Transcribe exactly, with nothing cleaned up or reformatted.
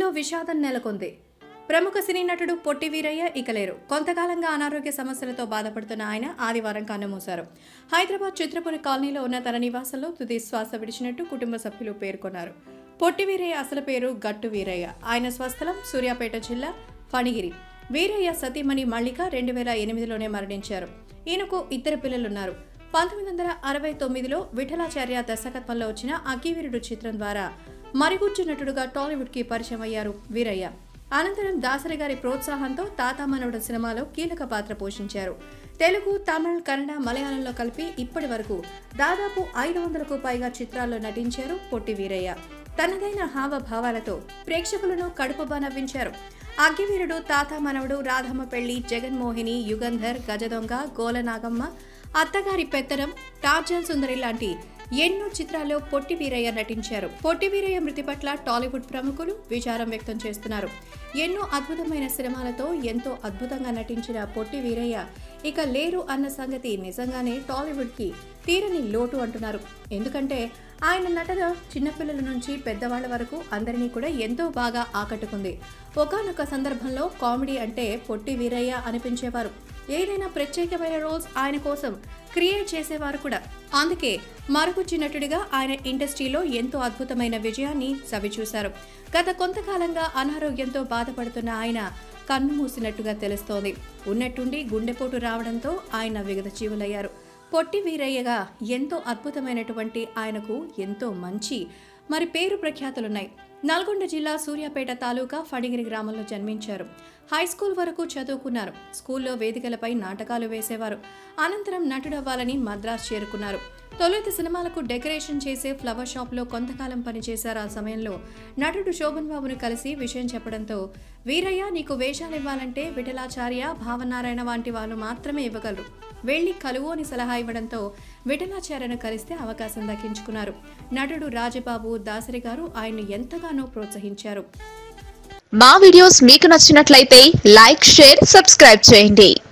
విషాదం నెలకొంది. ప్రముఖ సినీ నటుడు పొట్టి వీరయ్య ఇక లేరు. కొంతకాలంగా అనారోగ్య సమస్యలతో బాధపడుతున్న ఆయన ఆదివారం కన్నుమూశారు. హైదరాబాద్ చిత్రపురి కాలనీలో ఉన్న తన నివాసంలో తుది శ్వాస విడిచినట్టు కుటుంబ సభ్యులు పేర్కొన్నారు. పొట్టి వీరయ్య అసలు పేరు గట్టు వీరయ్య. ఆయన స్వస్థలం సూర్యాపేట జిల్లా ఫణిగిరి. వీరయ్య సతీమణి మల్లిక రెండు వేల ఎనిమిదిలోనే మరణించారు. ఈయనకు ఇద్దరు పిల్లలున్నారు. పంతొమ్మిది వందల అరవై తొమ్మిదిలో విఠలాచార్య దర్శకత్వంలో వచ్చిన అగ్గివీరుడు చిత్రం ద్వారా మరుగుజ్జు నటుడుగా టాలీవుడ్ కి పరిచయం అయ్యారు వీరయ్య. అనంతరం దాసరి గారి ప్రోత్సాహంతో తాత మనవడు సినిమాలో కీలక పాత్ర పోషించారు. తెలుగు, తమిళ్, కన్నడ, మలయాళంలో కలిపి ఇప్పటి వరకు దాదాపు ఐదు వందలకు పైగా చిత్రాల్లో నటించారు పొట్టి వీరయ్య. తనదైన హావభావాలతో ప్రేక్షకులను కడుపుబా నవ్వించారు. అగ్గివీరుడు, తాత మనవడు, రాధమ్మ పెళ్లి, జగన్మోహిని, యుగంధర్, గజదొంగ, గోలనాగమ్మ, అత్తగారి పెత్తనం, టార్జాన్ సుందరి లాంటి ఎన్నో చిత్రాల్లో పొట్టి వీరయ్య నటించారు. పొట్టి వీరయ్య మృతి పట్ల టాలీవుడ్ ప్రముఖులు విచారం వ్యక్తం చేస్తున్నారు. ఎన్నో అద్భుతమైన సినిమాలతో ఎంతో అద్భుతంగా నటించిన పొట్టి వీరయ్య ఇక లేరు అన్న సంగతి నిజంగానే టాలీవుడ్ కి తీరని లోటు అంటున్నారు. ఎందుకంటే ఆయన నటన చిన్నపిల్లల నుంచి పెద్దవాళ్ల వరకు అందరినీ కూడా ఎంతో బాగా ఆకట్టుకుంది. ఒకానొక సందర్భంలో కామెడీ అంటే పొట్టి వీరయ్య అనిపించేవారు. ఏదైనా ప్రత్యేకమైన రోల్స్ ఆయన కోసం క్రియేట్ చేసేవారు కూడా. అందుకే మరుగుజ్జు నటుడిగా ఆయన ఇండస్ట్రీలో ఎంతో అద్భుతమైన విజయాన్ని చవిచూశారు. గత కొంతకాలంగా అనారోగ్యంతో బాధపడుతున్న ఆయన కన్ను మూసినట్టుగా తెలుస్తోంది. ఉన్నట్టుండి గుండెపోటు రావడంతో ఆయన విగత జీవులయ్యారు. పొట్టి వీరయ్యగా ఎంతో అద్భుతమైనటువంటి ఆయనకు ఎంతో మంచి మరి పేరు ప్రఖ్యాతులున్నాయి. నల్గొండ జిల్లా సూర్యాపేట తాలూకా ఫణిగిరి గ్రామంలో జన్మించారు. హై స్కూల్ వరకు చదువుకున్నారు. స్కూల్లో వేదికలపై నాటకాలు వేసేవారు. అనంతరం నటుడవ్వాలని మద్రాస్ చేరుకున్నారు. తొలుత సినిమాలకు డెకరేషన్ చేసే ఫ్లవర్ షాప్ లో కొంతకాలం పనిచేశారు. ఆ సమయంలో నటుడు శోభన్ బాబును కలిసి విషయం చెప్పడంతో, వీరయ్య నీకు వేషాలివ్వాలంటే విఠలాచార్య, భావనారాయణ వంటి వాళ్ళు మాత్రమే ఇవ్వగలరు, వెళ్లి కలువు అని సలహా ఇవ్వడంతో విఠలాచార్యను కలిస్తే అవకాశం దక్కించుకున్నారు. నటుడు రాజబాబు, దాసరి గారు ఆయన్ను ఎంతగానో ప్రోత్సహించారు. మా వీడియోస్ మీకు నచ్చినట్లయితే లైక్, షేర్, సబ్స్క్రైబ్ చేయండి.